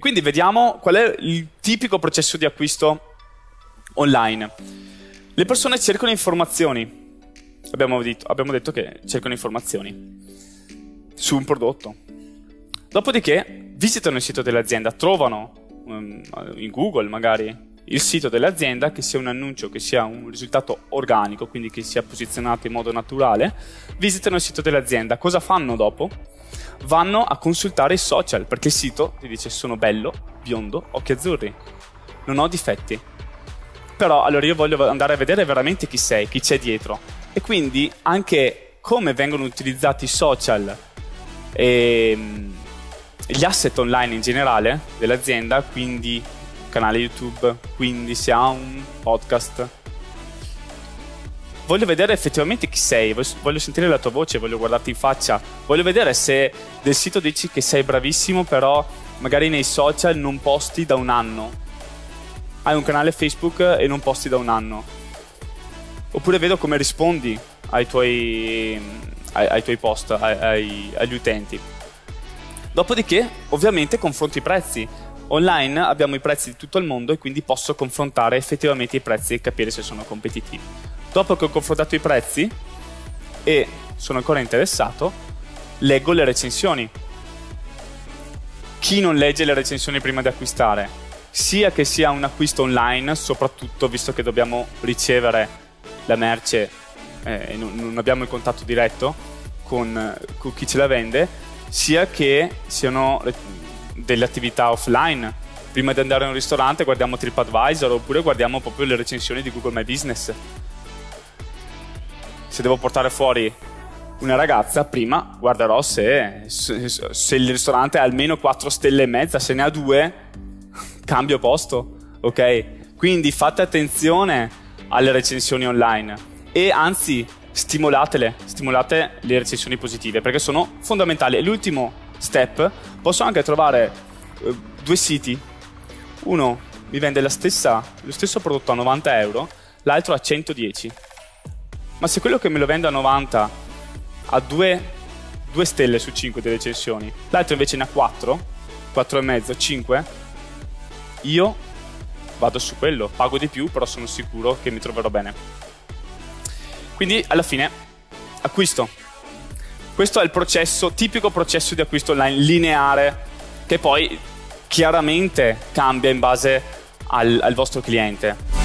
quindi vediamo qual è il tipico processo di acquisto online. Le persone cercano informazioni. Abbiamo detto che cercano informazioni su un prodotto. Dopodiché visitano il sito dell'azienda, trovano in Google magari il sito dell'azienda, che sia un annuncio, che sia un risultato organico, quindi che sia posizionato in modo naturale. Visitano il sito dell'azienda. Cosa fanno dopo? Vanno a consultare i social, perché il sito ti dice: sono bello, biondo, occhi azzurri, non ho difetti. Però allora io voglio andare a vedere veramente chi sei, chi c'è dietro. E quindi anche come vengono utilizzati i social e gli asset online in generale dell'azienda, quindi canale YouTube, quindi se ha un podcast. Voglio vedere effettivamente chi sei, voglio sentire la tua voce, voglio guardarti in faccia, voglio vedere se del sito dici che sei bravissimo, però magari nei social non posti da un anno. Hai un canale Facebook e non posti da un anno. Oppure vedo come rispondi ai tuoi post, agli utenti. Dopodiché, ovviamente, confronti i prezzi. Online abbiamo i prezzi di tutto il mondo e quindi posso confrontare effettivamente i prezzi e capire se sono competitivi. Dopo che ho confrontato i prezzi e sono ancora interessato, leggo le recensioni. Chi non legge le recensioni prima di acquistare? Sia che sia un acquisto online, soprattutto visto che dobbiamo ricevere la merce e non abbiamo il contatto diretto con chi ce la vende, sia che siano delle attività offline. Prima di andare a un ristorante guardiamo TripAdvisor, oppure guardiamo proprio le recensioni di Google My Business. Se devo portare fuori una ragazza, prima guarderò se il ristorante ha almeno 4 stelle e mezza. Se ne ha 2, cambio posto, ok? Quindi fate attenzione alle recensioni online e anzi stimolate le recensioni positive, perché sono fondamentali. E l'ultimo step: posso anche trovare 2 siti, uno mi vende lo stesso prodotto a 90 euro, l'altro a 110, ma se quello che me lo vende a 90 ha 2 stelle su 5 di recensioni, l'altro invece ne ha 4 e mezzo, 5, io vado su quello, pago di più, però sono sicuro che mi troverò bene. Quindi alla fine acquisto. Questo è il processo, tipico processo di acquisto online lineare, che poi chiaramente cambia in base al vostro cliente.